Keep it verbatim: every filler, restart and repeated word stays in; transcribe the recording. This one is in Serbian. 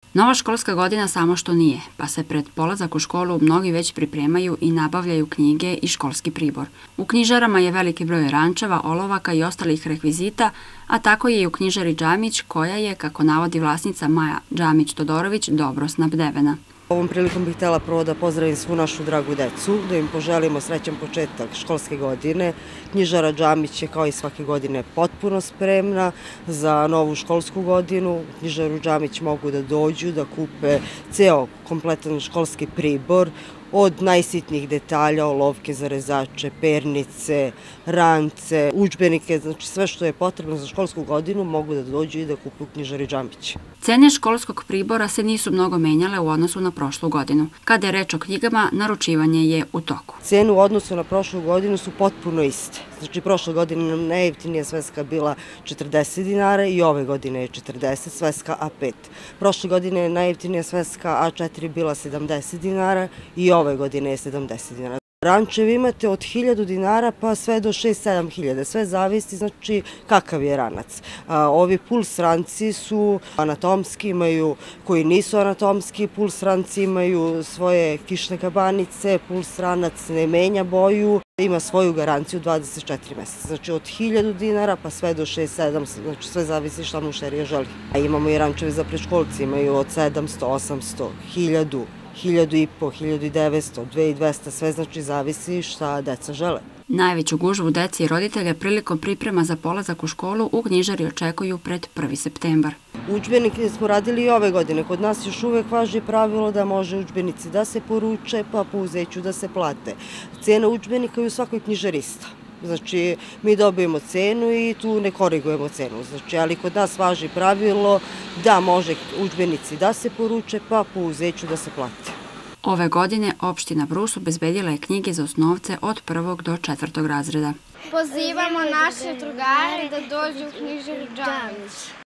Nova školska godina samo što nije, pa se pred polazak u školu mnogi već pripremaju i nabavljaju knjige i školski pribor. U knjižarama je veliki broj rančeva, olovaka i ostalih rekvizita, a tako je i u knjižari Džamić, koja je, kako navodi vlasnica Maja Džamić-Todorović, dobro snabdevena. Ovom prilikom bih htjela prvo da pozdravim svu našu dragu decu, da im poželimo srećan početak školske godine. Knjižara Džamić je kao i svake godine potpuno spremna za novu školsku godinu. U knjižaru Džamić mogu da dođu, da kupe ceo kompletan školski pribor, od najsitnijih detalja, olovke za rezače, pernice, rance, udžbenike, znači sve što je potrebno za školsku godinu mogu da dođu i da kupuju u knjižari Džamić. Cene školskog pribora se nisu mnogo menjale u odnosu na prošlu godinu. Kada je reč o knjigama, naručivanje je u toku. Cene u odnosu na prošlu godinu su potpuno iste. Znači, prošle godine nam najjeftinija sveska bila četrdeset dinara i ove godine je četrdeset, sveska A pet. Prošle godine je najjeftinija sveska A četiri bila sedamdeset dinara i ove godine je sedamdeset dinara. Rančevi imate od hiljadu dinara pa sve do šest sedam hiljada. Sve zavisi, znači, kakav je ranac. Ovi puls ranci su anatomski, imaju koji nisu anatomski, puls ranci imaju svoje kišne kabanice, puls ranac ne menja boju, ima svoju garanciju dvadeset četiri meseca. Znači, od hiljadu dinara pa sve do šest sedam, znači sve zavisi šta mušterija želi. A imamo i rančevi za predškolci, imaju od sedamsto, osamsto, hiljadu. hiljadu i po, hiljadu i devetsto, dve hiljade i dvesta, sve znači zavisi šta deca žele. Najveću gužvu deci i roditelja prilikom priprema za polazak u školu u knjižari očekuju pred prvi septembar. Udžbenike smo radili i ove godine. Kod nas još uvek važi pravilo da može udžbenici da se poruče, pa po uzeću da se plate. Cena udžbenika je u svakoj knjižari ista. Znači, mi dobijemo cenu i tu ne korigujemo cenu. Znači, ali kod nas važi pravilo da može udžbenici da se poruče, pa po uzeću da se plate. Ove godine opština Brus obezbedila je knjige za osnovce od prvog do četvrtog razreda. Pozivamo naše drugare da dođu u knjižaru Džamić.